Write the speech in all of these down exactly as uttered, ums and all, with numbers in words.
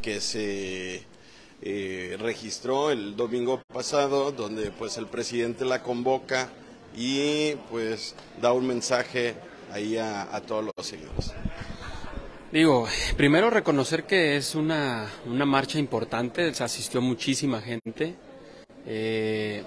que se eh, registró el domingo pasado, donde pues el presidente la convoca y pues da un mensaje ahí a, a todos los seguidores. Digo, primero reconocer que es una, una marcha importante, se asistió muchísima gente. Eh,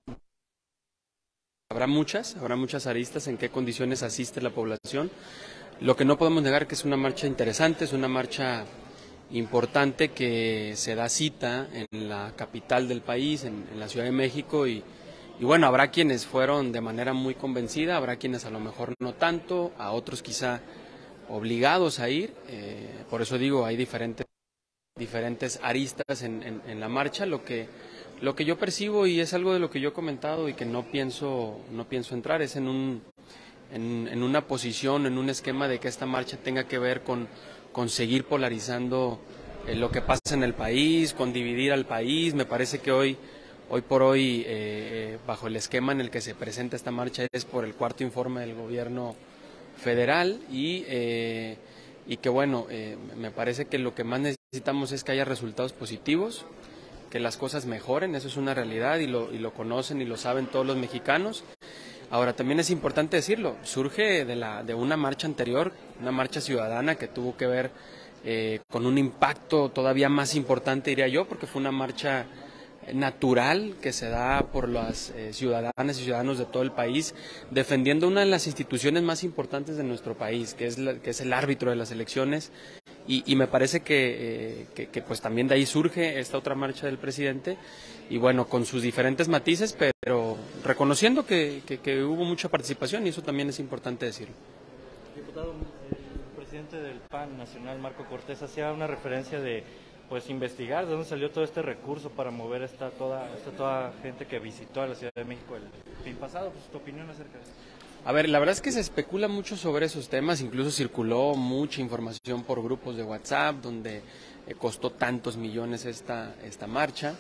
habrá muchas, habrá muchas aristas en qué condiciones asiste la población. Lo que no podemos negar que es una marcha interesante, es una marcha importante que se da cita en la capital del país, en, en la Ciudad de México, y, y bueno, habrá quienes fueron de manera muy convencida, habrá quienes a lo mejor no tanto, a otros quizá obligados a ir, eh, por eso digo, hay diferentes, diferentes aristas en, en, en la marcha. Lo que, lo que yo percibo, y es algo de lo que yo he comentado y que no pienso, no pienso entrar, es en, un, en, en una posición, en un esquema de que esta marcha tenga que ver con, con seguir polarizando eh, lo que pasa en el país, con dividir al país. Me parece que hoy, hoy por hoy, eh, bajo el esquema en el que se presenta esta marcha, es por el cuarto informe del gobierno federal y, eh, y que bueno, eh, me parece que lo que más necesitamos es que haya resultados positivos, que las cosas mejoren, eso es una realidad y lo, y lo conocen y lo saben todos los mexicanos. Ahora, también es importante decirlo, surge de, la, de una marcha anterior, una marcha ciudadana que tuvo que ver eh, con un impacto todavía más importante, diría yo, porque fue una marcha natural que se da por las eh, ciudadanas y ciudadanos de todo el país, defendiendo una de las instituciones más importantes de nuestro país, que es, la, que es el árbitro de las elecciones, y, y me parece que, eh, que, que pues también de ahí surge esta otra marcha del presidente, y bueno, con sus diferentes matices, pero reconociendo que, que, que hubo mucha participación, y eso también es importante decirlo. Diputado, el presidente del P A N nacional, Marco Cortés, hacía una referencia de pues investigar de dónde salió todo este recurso para mover esta toda esta toda gente que visitó a la Ciudad de México el fin pasado. Pues, ¿tu opinión acerca de eso? A ver, la verdad es que se especula mucho sobre esos temas, incluso circuló mucha información por grupos de WhatsApp donde eh, costó tantos millones esta, esta marcha.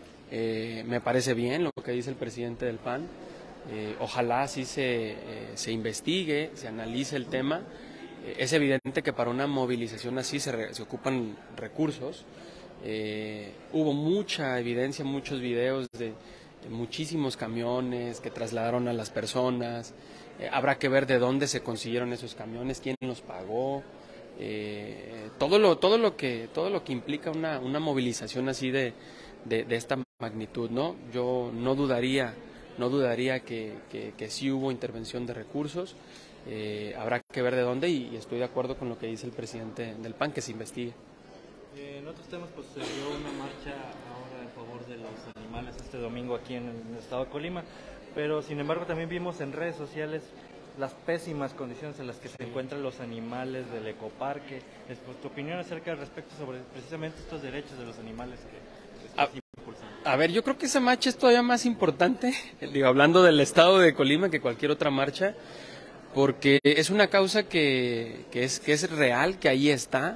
Eh, me parece bien lo que dice el presidente del P A N, eh, ojalá sí se, eh, se investigue, se analice el tema. Eh, es evidente que para una movilización así se, re, se ocupan recursos. Eh, hubo mucha evidencia, muchos videos de, de muchísimos camiones que trasladaron a las personas. Eh, habrá que ver de dónde se consiguieron esos camiones, quién los pagó, eh, todo lo todo lo que todo lo que implica una, una movilización así de, de, de esta magnitud, ¿no? Yo no dudaría no dudaría que, que, que sí hubo intervención de recursos. Eh, habrá que ver de dónde, y, y estoy de acuerdo con lo que dice el presidente del P A N, que se investigue. Eh, en otros temas, pues se dio una marcha ahora en favor de los animales este domingo aquí en el estado de Colima, pero sin embargo también vimos en redes sociales las pésimas condiciones en las que se encuentran los animales del ecoparque. Pues, ¿tu opinión acerca al respecto sobre precisamente estos derechos de los animales que estás impulsando? A ver, yo creo que esa marcha es todavía más importante, digo, hablando del estado de Colima, que cualquier otra marcha, porque es una causa que, que, es, que es real, que ahí está,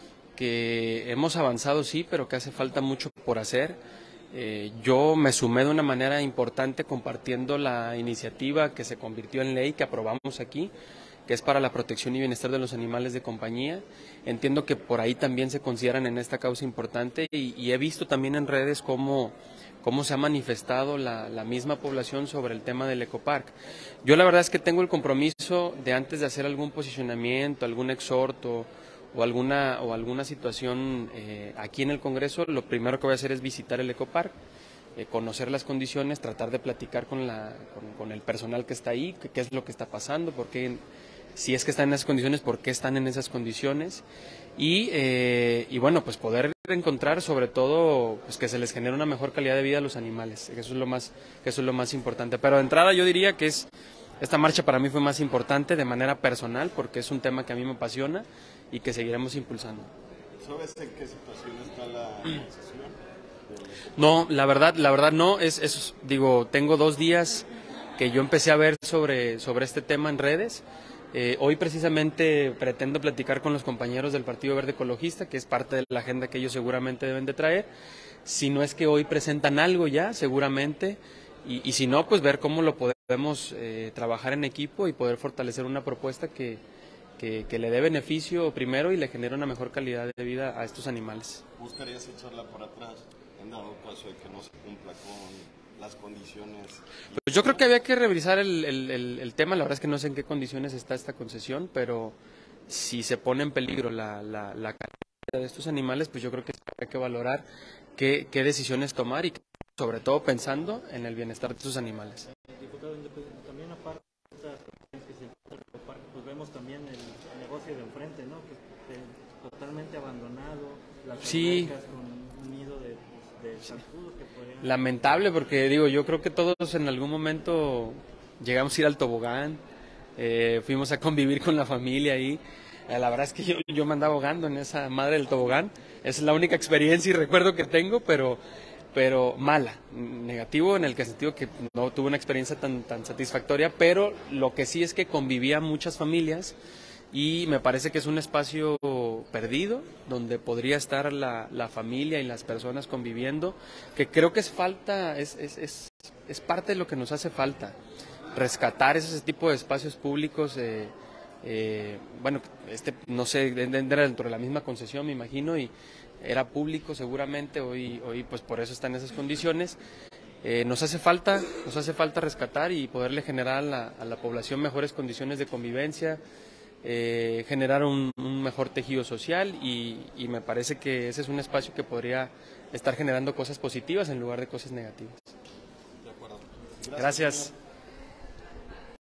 que hemos avanzado sí, pero que hace falta mucho por hacer. Eh, yo me sumé de una manera importante compartiendo la iniciativa que se convirtió en ley, que aprobamos aquí, que es para la protección y bienestar de los animales de compañía. Entiendo que por ahí también se consideran en esta causa importante, y, y he visto también en redes cómo, cómo se ha manifestado la, la misma población sobre el tema del ecopark. Yo la verdad es que tengo el compromiso de, antes de hacer algún posicionamiento, algún exhorto o alguna o alguna situación eh, aquí en el Congreso, lo primero que voy a hacer es visitar el ecopark, eh, conocer las condiciones, tratar de platicar con la con, con el personal que está ahí, qué, qué es lo que está pasando, por qué, si es que están en esas condiciones, por qué están en esas condiciones, y eh, y bueno, pues poder encontrar sobre todo pues que se les genere una mejor calidad de vida a los animales, que eso es lo más que eso es lo más importante. Pero de entrada yo diría que es esta marcha para mí fue más importante de manera personal, porque es un tema que a mí me apasiona y que seguiremos impulsando. ¿Sabes en qué situación está la organización? No, la verdad, la verdad no, es, es, digo, tengo dos días que yo empecé a ver sobre, sobre este tema en redes. Eh, hoy precisamente pretendo platicar con los compañeros del Partido Verde Ecologista, que es parte de la agenda que ellos seguramente deben de traer. Si no es que hoy presentan algo ya, seguramente, y, y si no, pues ver cómo lo podemos eh, trabajar en equipo y poder fortalecer una propuesta que que, que le dé beneficio primero y le genere una mejor calidad de vida a estos animales. ¿Buscarías echarla por atrás en dado caso de que no se cumpla con las condiciones? Pues yo creo que había que revisar el, el, el, el tema, la verdad es que no sé en qué condiciones está esta concesión, pero si se pone en peligro la, la, la calidad de estos animales, pues yo creo que hay que valorar qué, qué decisiones tomar y sobre todo pensando en el bienestar de estos animales. Diputado, también aparte de estas cuestiones que se encuentran en el parque, pues vemos también el negocio de enfrente, ¿no? Que eh, totalmente abandonado, las sí. con un nido de, de zancudos que podrían... Lamentable, porque digo, yo creo que todos en algún momento llegamos a ir al tobogán, eh, fuimos a convivir con la familia ahí. Eh, la verdad es que yo, yo me andaba ahogando en esa madre del tobogán. Esa es la única experiencia y recuerdo que tengo, pero, pero mala, negativo en el que sentido que no tuve una experiencia tan, tan satisfactoria, pero lo que sí es que convivía muchas familias y me parece que es un espacio perdido donde podría estar la, la familia y las personas conviviendo, que creo que es falta, es, es, es, es parte de lo que nos hace falta, rescatar ese tipo de espacios públicos. Eh, eh, bueno, este no sé, era dentro de la misma concesión, me imagino, y era público seguramente, hoy, hoy pues por eso está en esas condiciones. Eh, nos hace falta, nos hace falta rescatar y poderle generar a la, a la población mejores condiciones de convivencia, eh, generar un, un mejor tejido social y, y me parece que ese es un espacio que podría estar generando cosas positivas en lugar de cosas negativas. De acuerdo. Gracias. Gracias.